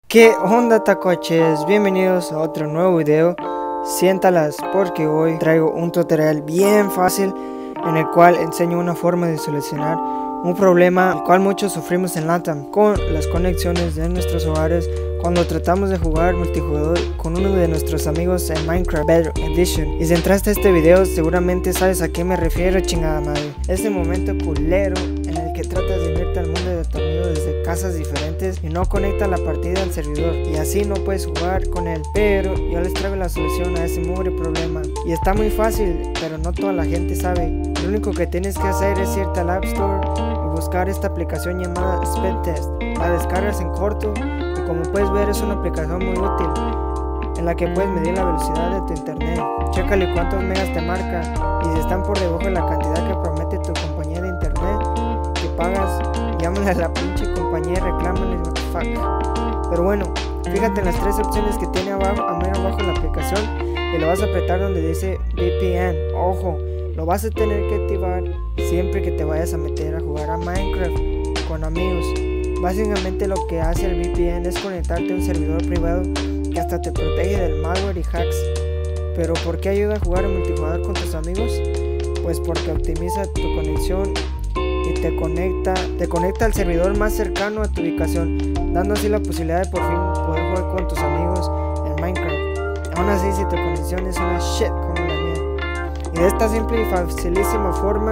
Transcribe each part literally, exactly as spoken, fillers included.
¿Qué onda, tacoches? Bienvenidos a otro nuevo video. Siéntalas porque hoy traigo un tutorial bien fácil en el cual enseño una forma de solucionar un problema el cual muchos sufrimos en LATAM con las conexiones de nuestros hogares cuando tratamos de jugar multijugador con uno de nuestros amigos en Minecraft Bedrock Edition. Y si entraste a este video seguramente sabes a qué me refiero, chingada madre. Ese momento culero en el que tratas de unirte al mundo de tu amigo desde casas diferentes y no conecta la partida al servidor y así no puedes jugar con él. Pero yo les traigo la solución a ese mugre problema y está muy fácil, pero no toda la gente sabe. Lo único que tienes que hacer es irte al App Store y buscar esta aplicación llamada Speedtest. La descargas en corto y como puedes ver es una aplicación muy útil en la que puedes medir la velocidad de tu internet. Chécale cuántos megas te marca y si están por debajo de la cantidad que promete tu compañía de internet que pagas, llámale a la pinche compañía y reclámale what the fuck. Pero bueno, fíjate en las tres opciones que tiene abajo, a mero abajo de la aplicación y lo vas a apretar donde dice V P N. Ojo, lo vas a tener que activar siempre que te vayas a meter a jugar a Minecraft con amigos. Básicamente lo que hace el V P N es conectarte a un servidor privado que hasta te protege del malware y hacks. Pero ¿por qué ayuda a jugar en multijugador con tus amigos? Pues porque optimiza tu conexión y te conecta, te conecta al servidor más cercano a tu ubicación, dando así la posibilidad de por fin poder jugar con tus amigos en Minecraft. Aún así, si tu conexión es una shit como la mía. Y de esta simple y facilísima forma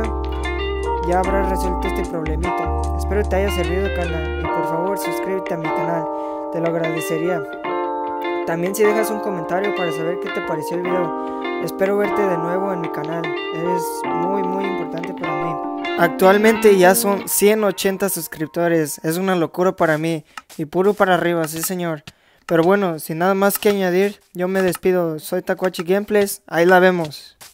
ya habrás resuelto este problemita. Espero te haya servido, canal, y por favor suscríbete a mi canal, te lo agradecería. También si dejas un comentario para saber qué te pareció el video. Espero verte de nuevo en mi canal, eres muy muy importante para mí. Actualmente ya son ciento ochenta suscriptores, es una locura para mí, y puro para arriba, sí señor. Pero bueno, sin nada más que añadir, yo me despido, soy Taquachi Gameplays, ahí la vemos.